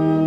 Amen.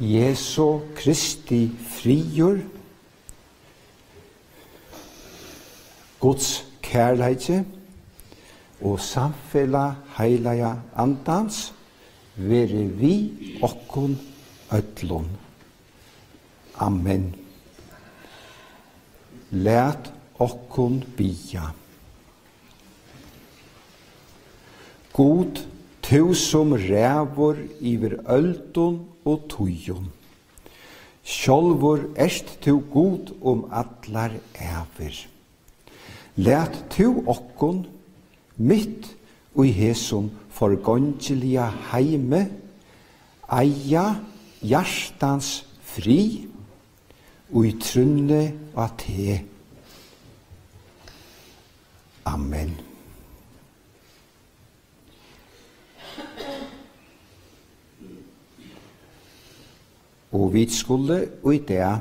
Jesu Kristi frigjør, Guds kærleike og samfella heilaga andans vere vi okkun öllum. Amen. Lært okkun bia. God, tu som rævor iver öldun og tujun. Sjálvur erst tu god allar æver. Lært tu okkun mitt ui hesum forgångelia heime eia hjartans fri ui trunne av te. Amen. Og vi skulle ui det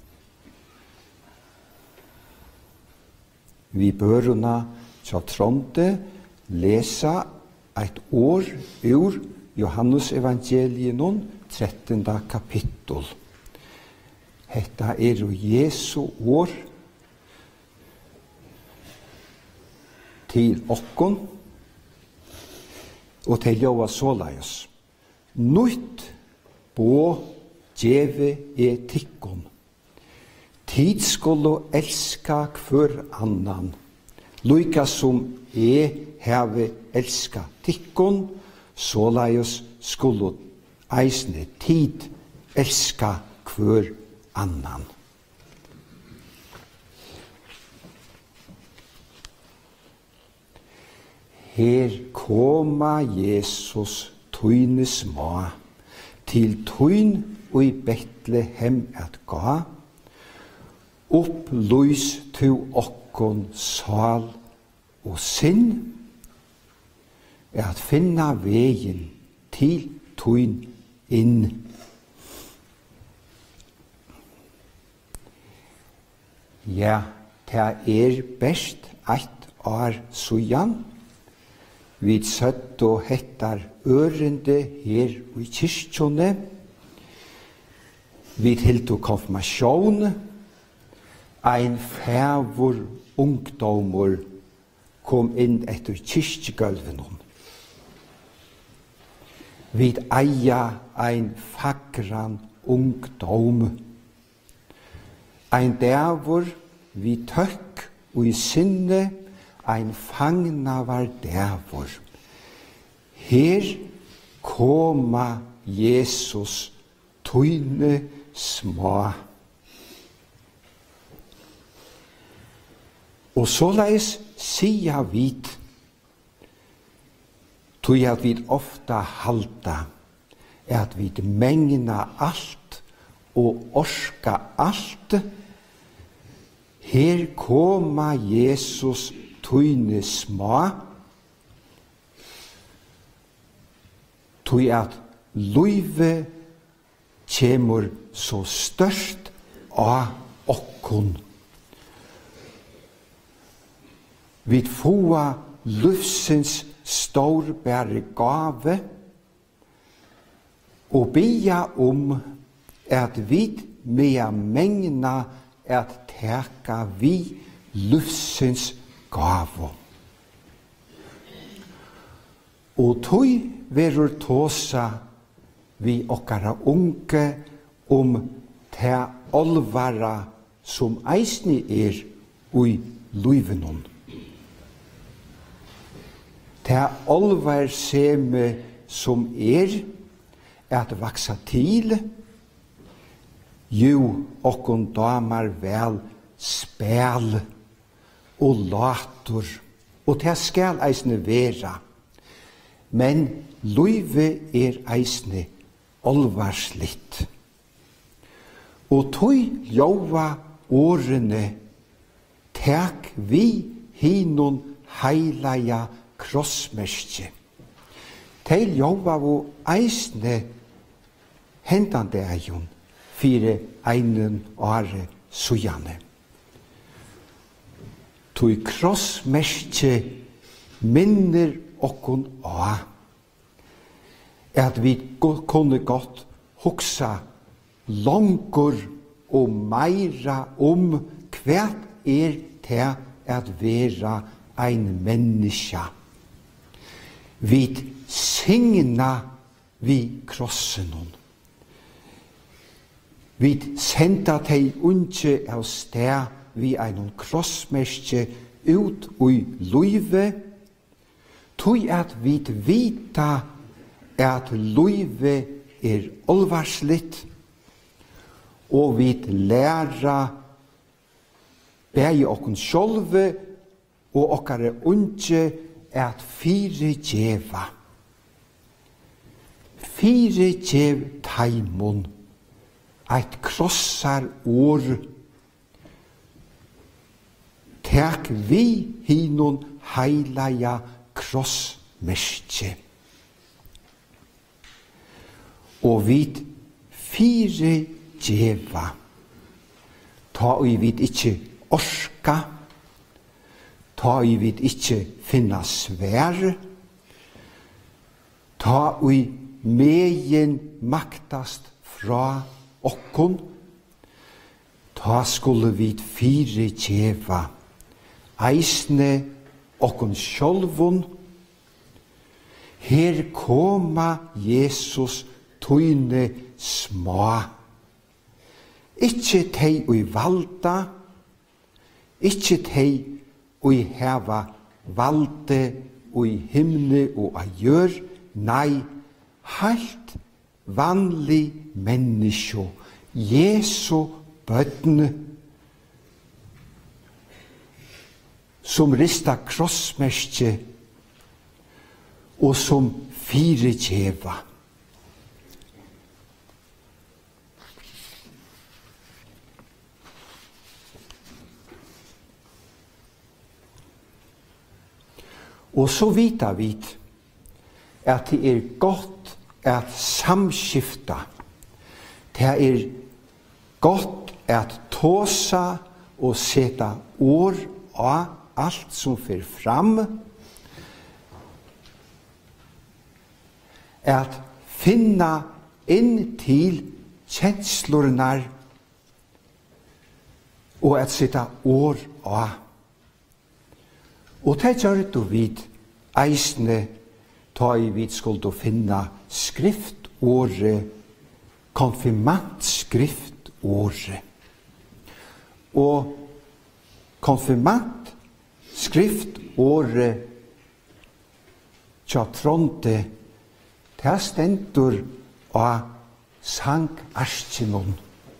vi børuna tja tronde lesa eit år ur Johannes evangelium 13. kapittel. Hetta jo Jesu år til okkon og til Jóa såleis. Nytt på djeve tikkon. Tid skulle elska hver annan. Lika som have elska tikkon, såleis skulle eisne tid elska hver annan. Her koma Jesus tøyne små, til tøyn og i Betlehem at ga, opplys til okkon sal og sinn, at finna vegen til tøyn inn. Ja, det best eit år sujan. Vi søtt og hettar ørende her i kyrkjone. Vi hildu konfirmasjon. Ein fævor ungdomur kom inn etter kyrkjegølven. Vi eia ein fagran ungdom. Ein dævor vi tøkk og i sinne ein fangna var dævor. Her koma Jesus tøyne små. Og såleis sia vit, tøy at vi ofta halda, at vi mengna alt og orska alt. Her koma Jesus tøyne små, tøy at løyve kjemur så størst av okkon. Vi få livsins storbære gave og bia at vi med mengna at teka vi livsins gave. Og tøy verur tåsa vi okkara unge te olvara som eisni ui luivenon. Te olvar seme som at vaksa til, jo okkon damar vel spel og latur, og te skal eisne vera. Men luive eisne olvarslitt. Og tøy ljóva årene, tek vi hinon heilaja krossmerskje. Teil ljóva vo eisne hendande eion, fire einen åre sujane. Tøy krossmerskje minner okkon at vi kunne godt hugsa longur og meira hvat det at vera ein menneske. Vi signa vi krossen. Vi senda tei unge av sted vi ein krossmerke ut ui luive, tui at vi vita at luive olvarslitt, og vi læra bægi okkun sjálve og okkara unge at fyrirgeva. Fyrirgev taimon, eit krossar år. Tek vi hinon heilaja krossmerke. Og vi fyrirgeva. Ta og vi ikkje orska, ta og vi ikkje finna svær, ta og megen maktast fra okkon, ta skulle vi fyrirgeva eisne okkon sjálvun. Her koma Jesus tøyne små. Ikkje tei ui valda, ikkje tei ui heva valde ui himne og a gjør, nei, heilt vanlig menneske, Jesu bøtne, som rista krossmerke og som fyrirgeva. Og så vita vi at det godt at samskifta. Det godt at tåsa og seta ord av alt som fer fram. At finna inn til kjenslornar og at seta ord av. Og det gjør du vid eisne ta i vid skulle finna skriftåret, konfirmantskriftåret. Og konfirmantskriftåret tja tronte, det stendur av Sankt Arskenon.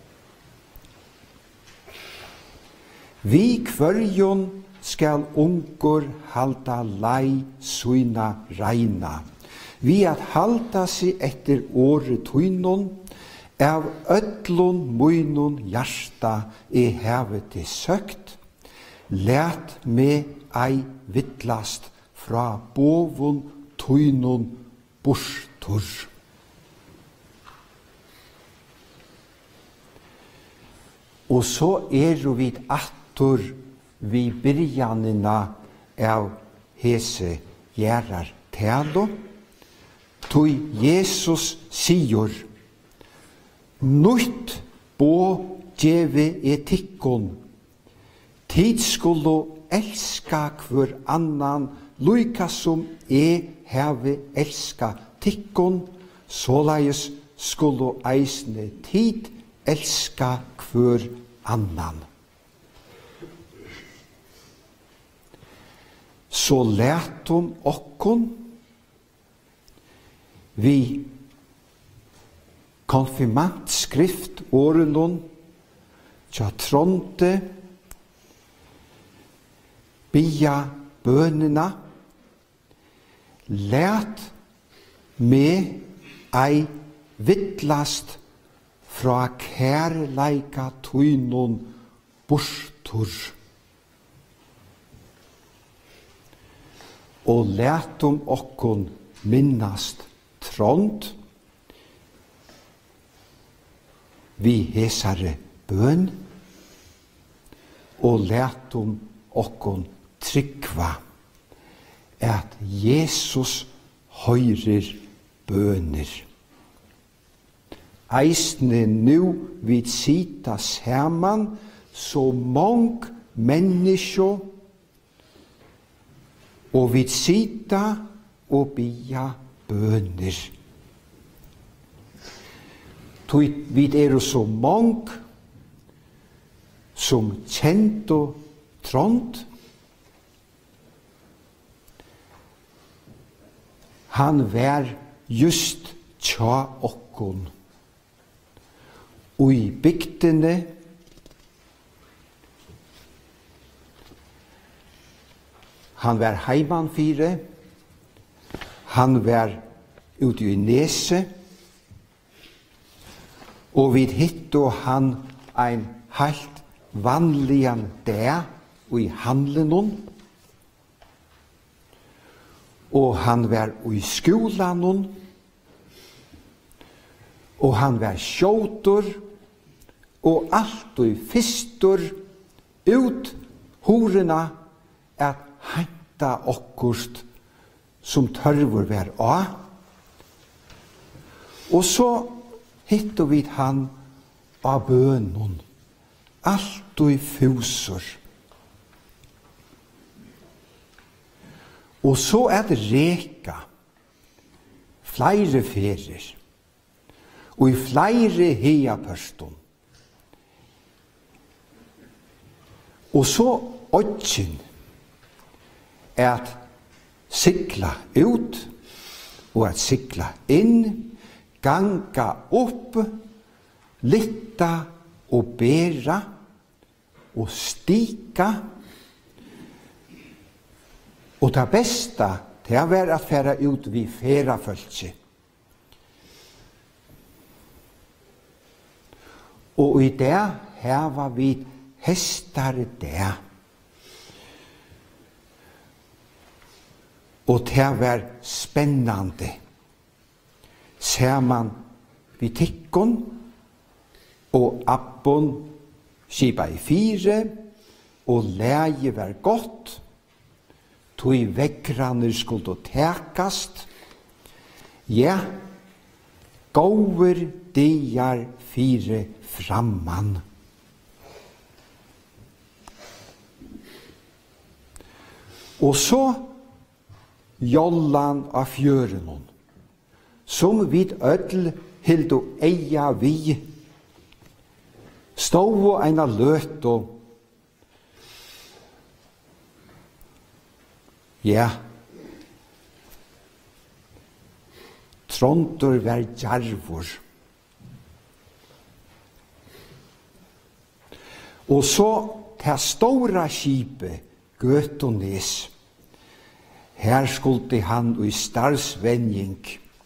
Vi kvørjon skal ungur halda lei suina reina. Vi at halda seg etter året tøynon, av ødlun munnun hjarta hevet til søkt, let me ei vittlast fra bovun tøynon borstur. Og så vi attur vi byrjanina av hese gjerar talo, tui Jesus sigur, nutt bo djeve etikkon, tid skulle elska hver annan, luika som heve elska tikkon, såleis skulle eisne tid elska hver annan. Så lætum okkon vi konfirmantskriftårenon tja tronte bia bønena læt med ei vittlast fra kærleika tøynon borstur. Og lætum okkon minnast trond vi hesare bøn, og lætum okkon tryggva at Jesus høyrer bøner. eisne nu vid sita saman, så mång mennesker, og vid sita og bia bøner. Vid så mång som kjent og trånd. Han var just tja okkon. Og i bygdene han var heimanfire, han var ute i nese, og vid hitto han ein halt vanligan der i handlenon, og han var i skolanon, og han var skjótur, og alt og fyrstur ut horena at henta okkurst som tørvur var av. Og så hittu vi han av bønun, alt og fusur. Og så det reka, flere ferir, og i flere heiapørston. Og så åtsjen at sikla ut, og at sikla inn, ganga opp, litta og bera, og stika. Og det beste, det var at færa ut vid ferafølse. Og i det her var vi hestar der. Og det var spennende. Ser man vid tikkon og abbon skipa i 4, og leie var godt, tog veggraner skulle tekast. Ja, gåver diar 4 framman. Og så jollan av fjørenon, som vid ødel hildo eia vi, stod og eina løt og ja, trontor var djarvor. Og så til stora skipet Gøtones, her skulle han i starvsvenjing.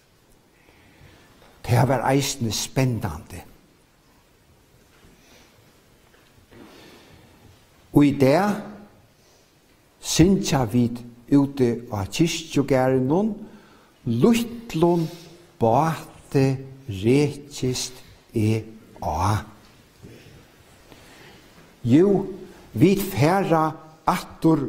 Det var eisende spennende. Og i det synsja vi ute av kyrkjogærenon, luttlån bate rekist a. Jo, vi færa attor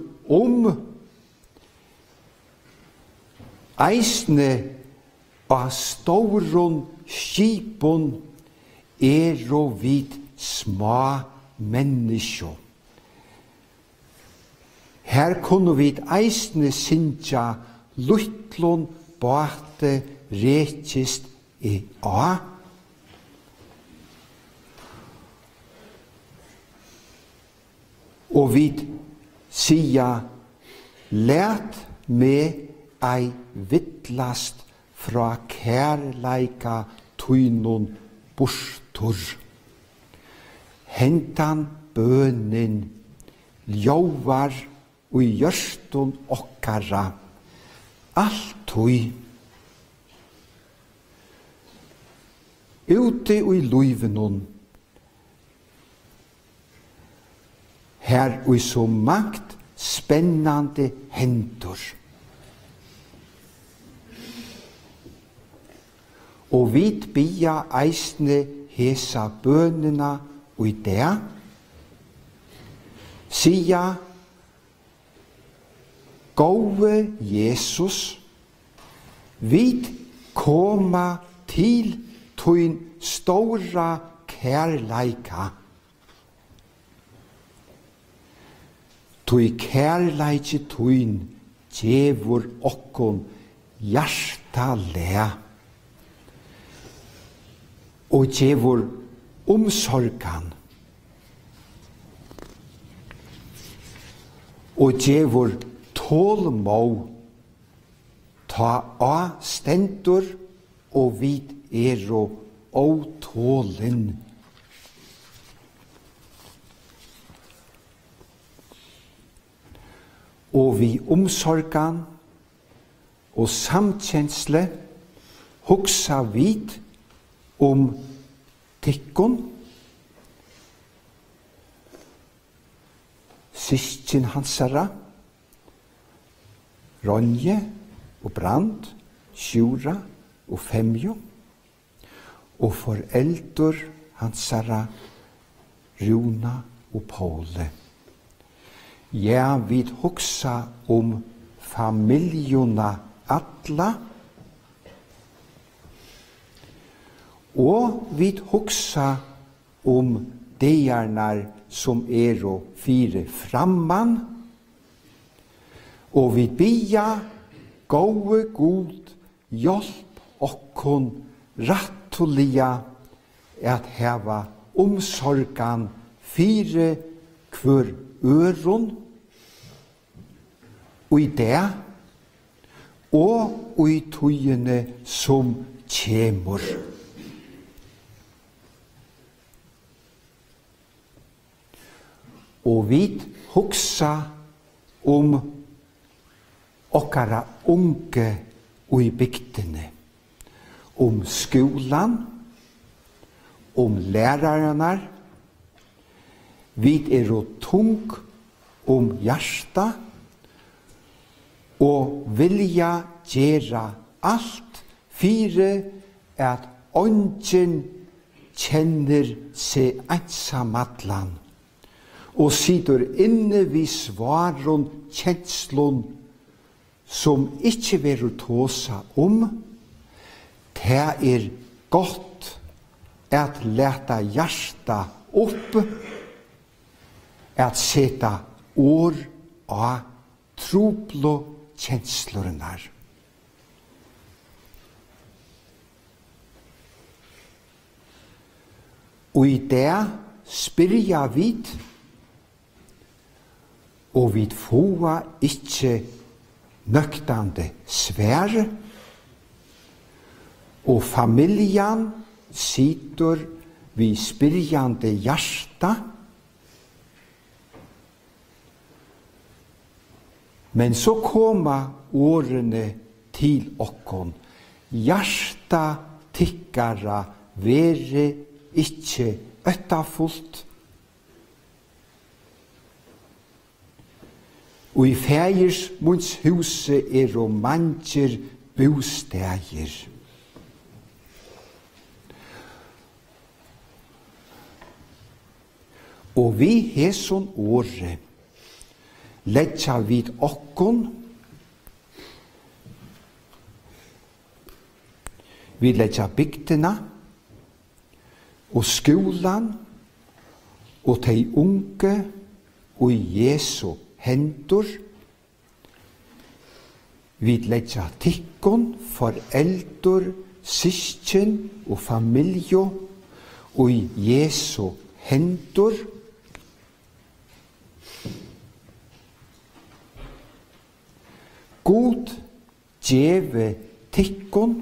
eisne av stauron skipon og vid små mennesker. Her kunne vi eisne synsja luttlån bate rekist a. Og vi sia, lært med ei vittlast fra kærleika tøynon borstor. Hentan bønin ljóvar og gjørston okkara, alt tøy. Ute og i luivenon, her og i så makt spennande hentor. Og vit bia eisne hesa bønena og i det, sia, gode Jesus, vit koma til tøyn stóra kærleika. Tøy kærleiki tøyn gjevur okkon hjartalega og gjevur omsorgan og gjevur tålmod ta a stendur og vit ótålin. Og vi omsorgan og samkjensle hugsa vit tikkun, systkin hansara, Ronje og Brand, Sjura og Femjo, og foreldur hansara, Runa og Paule. Ja, vi hugsa familjuna alla, og vi hugsa dejarnar som fire framman, og vi bia gode Gud hjelp okkon rattulia at heva omsorgan fire kvar øron, og i det, og i tøyene som kjemur. Og vi hugsa okkara unge og i bygdene, skolan, lærararnar, vi tung hjarta, og vilja gjera alt fire at ongen kjenner seg einsamallan, og sitter inne vid svaron kjenslon som ikkje verur tåsa det godt at leta hjarta opp, at seta år av truplo kjenslornar. Og i det spyrja vid, og vid foa ikkje nøktande svær, og familjan sitter vid spyrjande hjarta, men så koma årene til okkon, hjarta tikkara vere ikkje øttafullt, og i fægers munns huse manger bostægir. Og vi heson åre letja vid okkon, vi letja bygdena, og skolan, og tei unge, og Jesu hendur, vi letja tikkon, foreldur, syskjen og familjo, og Jesu hendur, God djeve tikkon,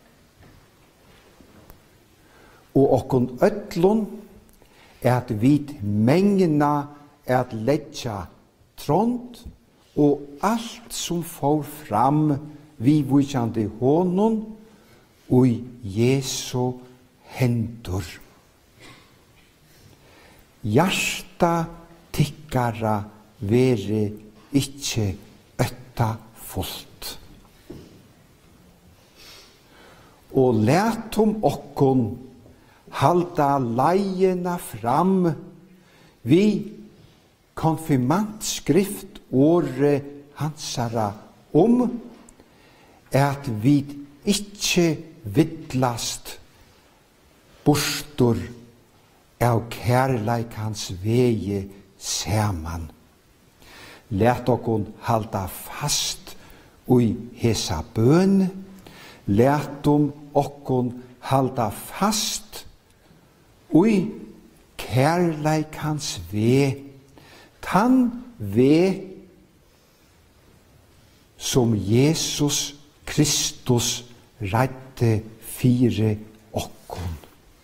og okkon öllun at vit mengna at letja trond, og alt som får fram vi vujande honon og Jesu hendur. Hjarta tikkara vere ikkje fullt. Og letum okkon halda leiena fram vi konfirmantskrift åre hansara at vi ikkje vidlast Borstor av kærleikans vegi saman. Læt okon halda fast ui hesa bøn. Læt okon halda fast ui kærleikans ve. Tann ve som Jesus Kristus redde fire okon.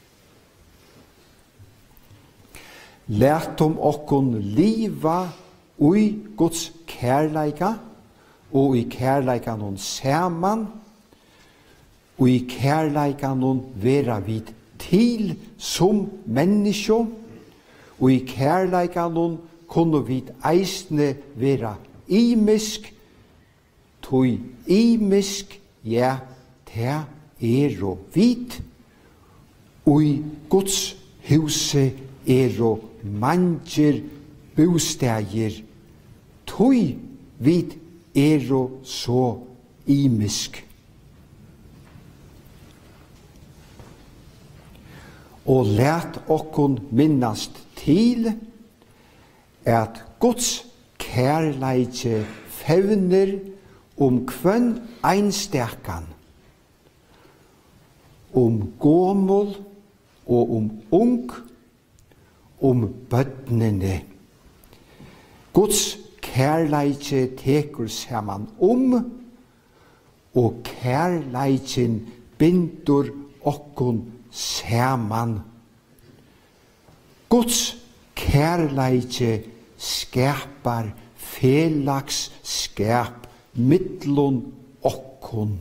Læt okon liva ui Guds kærleika, og i kærleikan hon saman, og i kærleikan hon vera vid til som menneskje, og i kærleikan hon kunne vid eisne vera imisk, tog imisk, ja, ta og vid, og i Guds huse og manger bostægir, tog vid så imisk. Og læt okkon minnast til at Guds kærleike fevner kvønn einstekan, gomul og ung, bøtnene. Guds kærleike tekur saman og kærleiken bindur okkon saman. Guds kærleike skapar felagsskap mittlun okkon.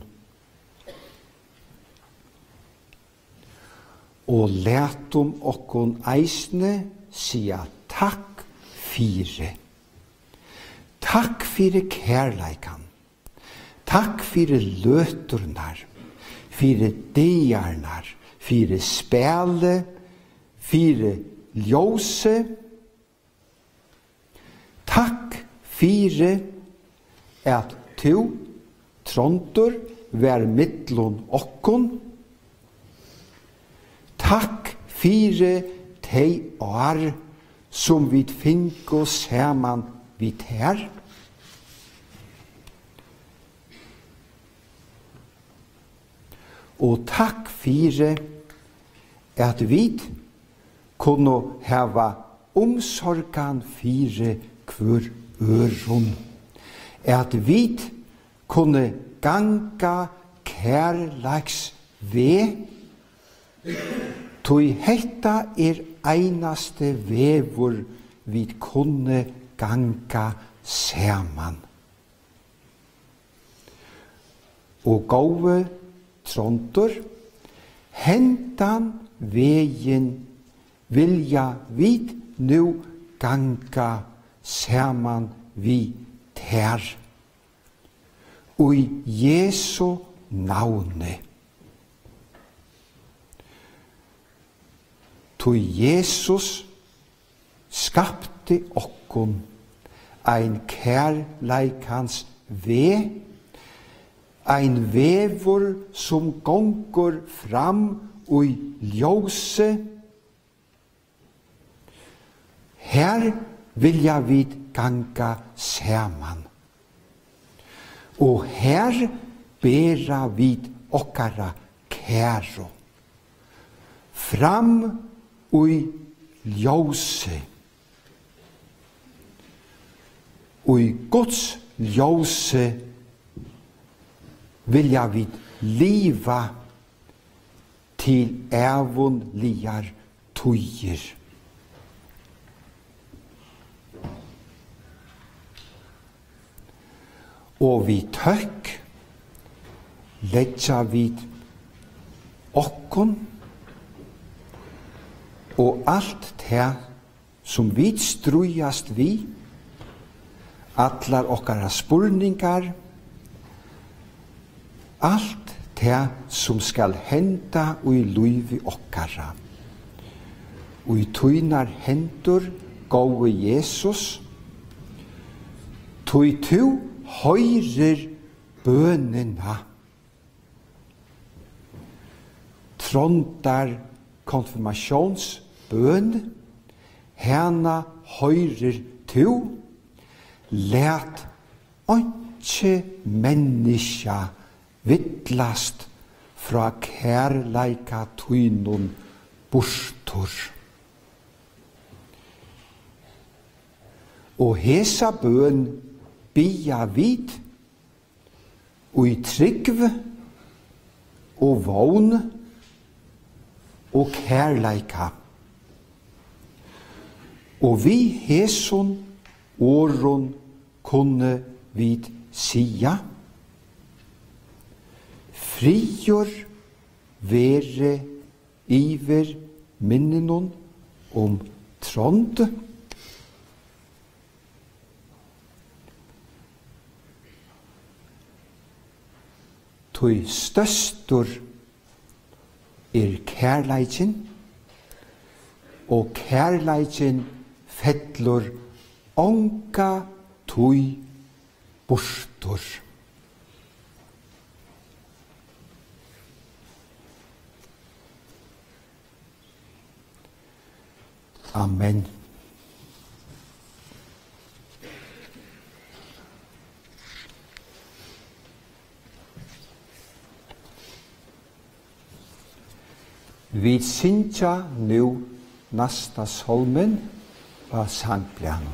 Og lætum okkon eisne sia takk fire. Takk fyrir kærleikan. Takk fyrir løturnar, fyrir dejarnar, fyrir spæle, fyrir ljóse. Takk fyrir at tu, Trondur, vær mittlun okkon. Takk fyrir tei år som vi finko saman vid her. Og takk fyrir at vi kunne hava omsorgan fyrir hver øron. At vi kunne ganga kærleiks ve, tog hetta einaste vevur vi kunne ganga saman. Og gåve Trondur, hentan vegin vilja vid nu ganga saman vi ter. Og i Jesu navne. Tog Jesus skapte okkon ein kærleikans ve, ein vevur som gongur fram ui ljóse. Her vilja vid ganga saman. Og her bera vid okkara kæro. Fram ui ljóse. Ui Guds ljóse vilja vid liva til evunligar tugir. Og vi tøkk leggja vid okkon og alt det som vi strujast vi, allar okkara spurningar, alt det som skal henda ui luivi okkara. Ui tuinar hendur gói Jesus, tui tu høyrir bønina. Trondar konfirmationsbøn, hana høyrer tu, let ikke menneska vittlast fra kærleika tynun bortur. Og hesa bøn bia vid, og i trygv, og vogn, og kærleika. Og vi heson åron kunne vid sia, frigjør vere iver minnenon trond, tøy støstor kærleikin, og kærleikin fettlor onka tøy bortur. Amen. Vi syntja nu nasta salmen av sangplanen.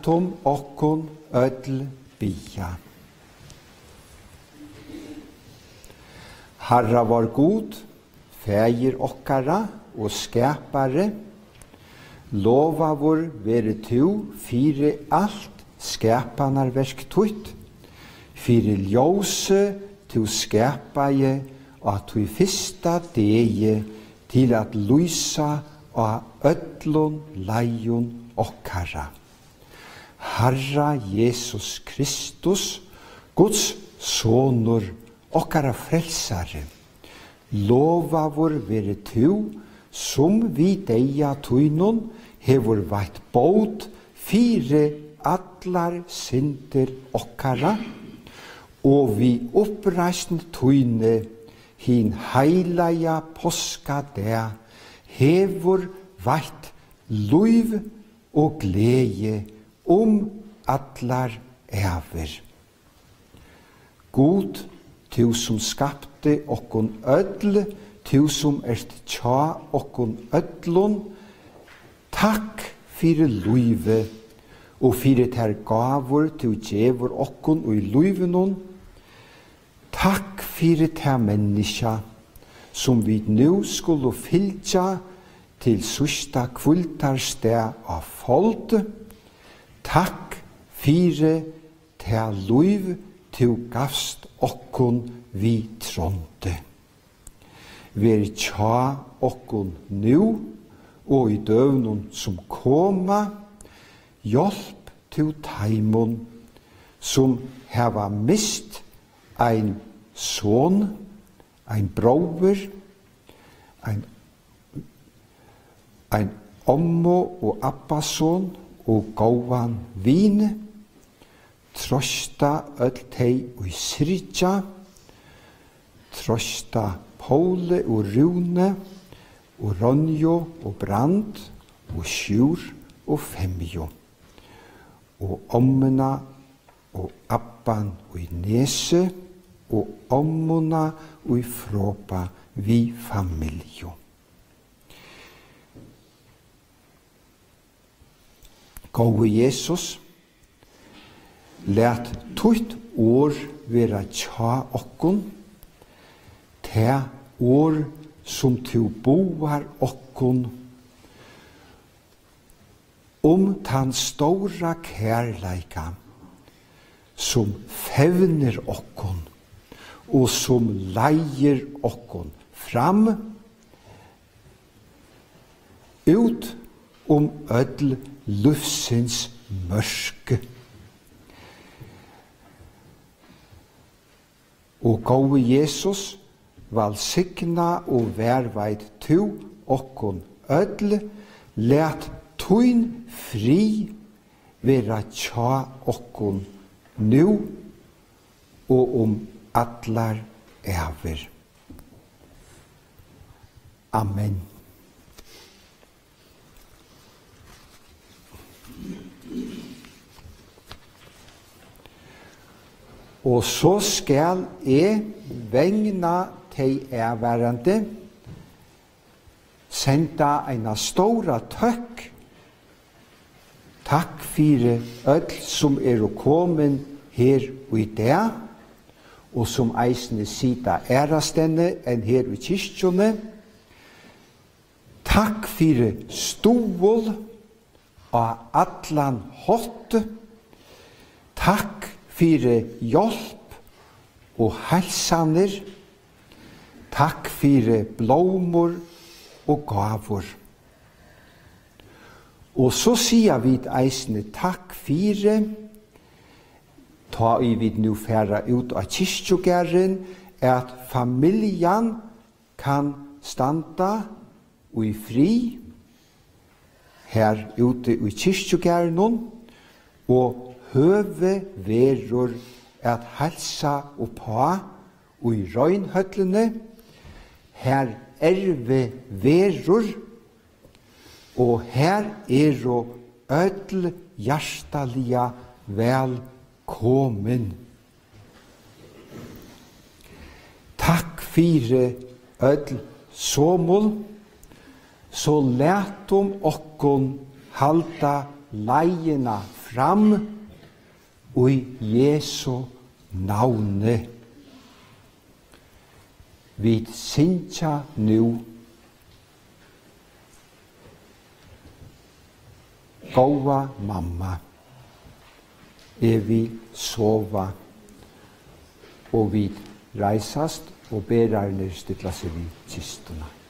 Latum okkun öll bia. Herra vår god, fægir okkara og skapare, lova vår vere tu fire alt skapanarverk tutt, fire ljose tu skapaje og tu fyrsta deje til at lysa og öllun leion okkara. Herra Jesus Kristus, Guds sonur okkara frelsare, lova vår vere tu, som vi deia tuinun hevur veitt bót fire allar synder okkara, og vi oppreisn tuine hin heilaja påskadea hevur veitt luiv og gleje allar æver. God, tu som skapte okkun öll, tu som tja okkun öllun, takk fyrir luive, og fyrir ter gavur tu gjevur okkun og i luivenun, takk fyrir ter menneska, som vi nu skulle fylgja til sista kvultarsted av folk. Takk fyrir ter luiv tu gavst okkun vi tronte. Ver tja okkun nu, og i døvnun som koma, hjelp til taimon, som heva mist ein son, ein bror, ein ommo og abbason og gåvan vin, trosta öll tei og syrja, trosta Påle og Rune, og Ronjo og Brand, og Sjur og Femjo, og ommuna og abban og i Nese, og ommuna og i Fropa vi familjo. Gode Jesus, let tutt år vera tja okkun, te år som tu boar okkun, tan stora kærleika, som fevner okkun, og som leier okkun fram, ut öll lufsins mørke. Og gode Jesus, valsigna og verveit tu okkun öll, let tuin fri vera tja okkun nu og allar æver. Amen. Og så skal vegna tei værande senda eina stóra tøkk. Takk fyrir öll som komin her og i dag, og som eisne sita ærastenne enn her i kyrkjone. Takk fyrir stovol av allan hot. Takk fyrir hjelp og helsaner. Takk fyrir blomor og gavor. Og så sier vi eisne takk fyrir, ta vi nu færa ut av kyrkjogæren, at familjan kan standa og i fri her ute i kyrkjogæren, og høve verur at helsa og på og i røynhøllene, her vi verur, og her öll hjertalia velkommen. Takk fyrir öll somul, så letum okkun halda leiina fram i Jesu navne. Vi synger nu. Gåa mamma, vi sova, og vi reisast og berar ned stilla seg vid kistuna.